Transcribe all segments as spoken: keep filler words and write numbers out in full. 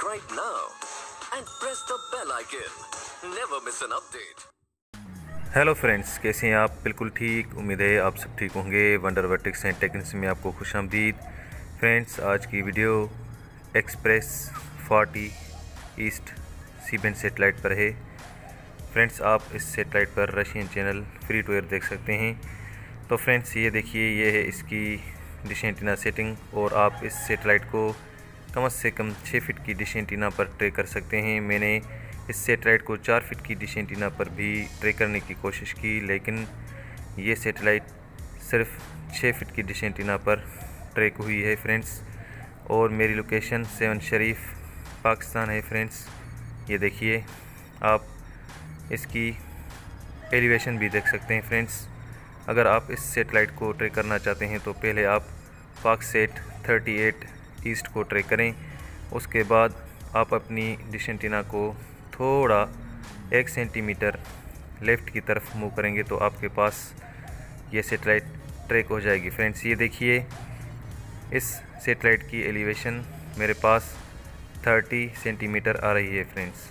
right now and press the bell icon. Never miss an update. Hello friends, कैसे हैं आप? बिल्कुल ठीक, उम्मीद है आप सब ठीक होंगे। वंडर वर्टेक्स एंड टेक्निक्स में आपको खुशामदीद। फ्रेंड्स, आज की video express forty east C band satellite पर है। फ्रेंड्स, आप इस सेटेलाइट पर Russian channel free to air देख सकते हैं। तो फ्रेंड्स, ये देखिए, ये है इसकी डिश एंटीना सेटिंग और आप इस सेटेलाइट को कम से कम छः फीट की डिश एंटीना पर ट्रैक कर सकते हैं। मैंने इस सेटेलाइट को चार फीट की डिश एंटीना पर भी ट्रैक करने की कोशिश की, लेकिन ये सेटेलाइट सिर्फ छः फीट की डिश एंटीना पर ट्रैक हुई है फ्रेंड्स। और मेरी लोकेशन सेवन शरीफ पाकिस्तान है फ्रेंड्स। ये देखिए, आप इसकी एलिवेशन भी देख सकते हैं फ्रेंड्स। अगर आप इस सेटेलाइट को ट्रैक करना चाहते हैं तो पहले आप पाकसेट थर्टी एट ईस्ट को ट्रैक करें। उसके बाद आप अपनी डिश एंटीना को थोड़ा एक सेंटीमीटर लेफ़्ट की तरफ मूव करेंगे तो आपके पास ये सेटेलाइट ट्रैक हो जाएगी फ्रेंड्स। ये देखिए, इस सेटेलाइट की एलिवेशन मेरे पास थर्टी सेंटीमीटर आ रही है फ्रेंड्स।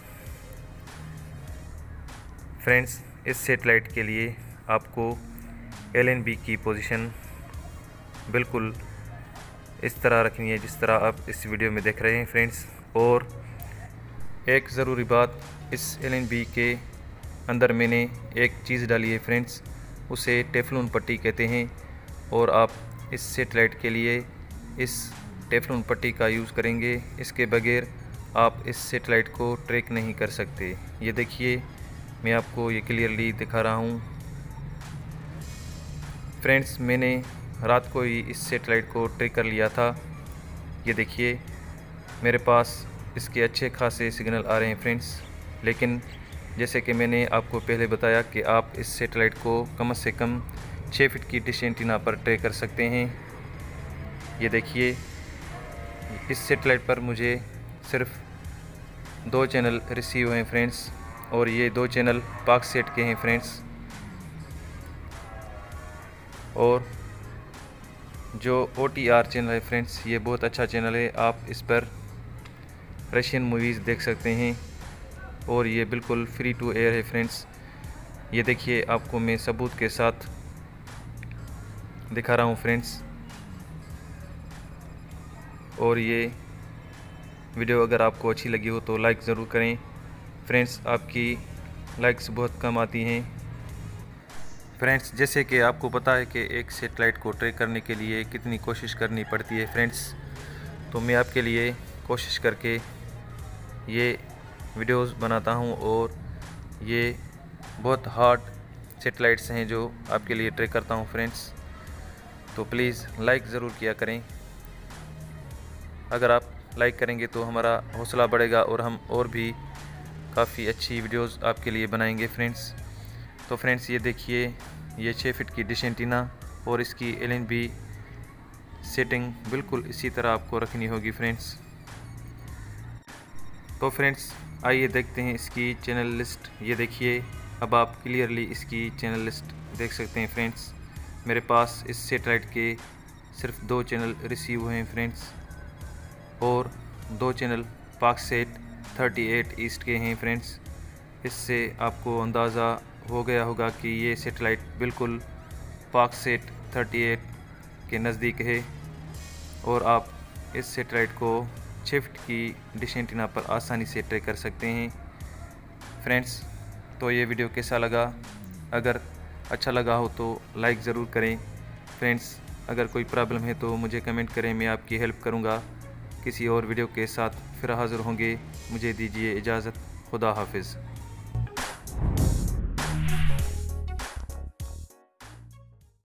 फ्रेंड्स, इस सेटेलाइट के लिए आपको एल एन बी की पोजीशन बिल्कुल इस तरह रखनी है जिस तरह आप इस वीडियो में देख रहे हैं फ्रेंड्स। और एक ज़रूरी बात, इस एल एन बी के अंदर मैंने एक चीज़ डाली है फ्रेंड्स, उसे टेफ्लॉन पट्टी कहते हैं। और आप इस सेटेलाइट के लिए इस टेफ्लॉन पट्टी का यूज़ करेंगे, इसके बगैर आप इस सेटेलाइट को ट्रैक नहीं कर सकते। ये देखिए, मैं आपको ये क्लियरली दिखा रहा हूँ फ्रेंड्स। मैंने रात को ही इस सेटेलाइट को ट्रैक कर लिया था। ये देखिए, मेरे पास इसके अच्छे खासे सिग्नल आ रहे हैं फ्रेंड्स। लेकिन जैसे कि मैंने आपको पहले बताया कि आप इस सेटेलाइट को कम से कम छः फीट की डिश एंटीना पर ट्रैक कर सकते हैं। ये देखिए, इस सेटेलाइट पर मुझे सिर्फ दो चैनल रिसीव हैं फ्रेंड्स, और ये दो चैनल पाकसेट के हैं फ्रेंड्स। और जो ओ टी आर चैनल है फ्रेंड्स, ये बहुत अच्छा चैनल है। आप इस पर रशियन मूवीज़ देख सकते हैं और ये बिल्कुल फ्री टू एयर है फ्रेंड्स। ये देखिए, आपको मैं सबूत के साथ दिखा रहा हूँ फ्रेंड्स। और ये वीडियो अगर आपको अच्छी लगी हो तो लाइक ज़रूर करें फ्रेंड्स। आपकी लाइक्स बहुत कम आती हैं फ्रेंड्स। जैसे कि आपको पता है कि एक सेटेलाइट को ट्रैक करने के लिए कितनी कोशिश करनी पड़ती है फ्रेंड्स, तो मैं आपके लिए कोशिश करके ये वीडियोस बनाता हूँ। और ये बहुत हार्ड सेटेलाइट्स हैं जो आपके लिए ट्रैक करता हूँ फ्रेंड्स। तो प्लीज़ लाइक ज़रूर किया करें। अगर आप लाइक करेंगे तो हमारा हौसला बढ़ेगा और हम और भी काफ़ी अच्छी वीडियोस आपके लिए बनाएंगे फ्रेंड्स। तो फ्रेंड्स, ये देखिए, ये छः फीट की डिश एंटीना और इसकी एल एन बी सेटिंग बिल्कुल इसी तरह आपको रखनी होगी फ्रेंड्स। तो फ्रेंड्स, आइए देखते हैं इसकी चैनल लिस्ट। ये देखिए, अब आप क्लियरली इसकी चैनल लिस्ट देख सकते हैं फ्रेंड्स। मेरे पास इस सेटेलाइट के सिर्फ दो चैनल रिसीव हुए हैं फ्रेंड्स, और दो channel Paksat thirty eight east के हैं फ्रेंड्स। इससे आपको अंदाज़ा हो गया होगा कि ये सेटेलाइट बिल्कुल पाकसेट थर्टी एट के नज़दीक है। और आप इस सेटेलाइट को छः फीट की डिश एंटीना पर आसानी से ट्रैक कर सकते हैं फ्रेंड्स। तो ये वीडियो कैसा लगा? अगर अच्छा लगा हो तो लाइक ज़रूर करें फ्रेंड्स। अगर कोई प्रॉब्लम है तो मुझे कमेंट करें, मैं आपकी हेल्प करूँगा। किसी और वीडियो के साथ फिर हाज़िर होंगे। मुझे दीजिए इजाज़त। खुदा हाफिज़।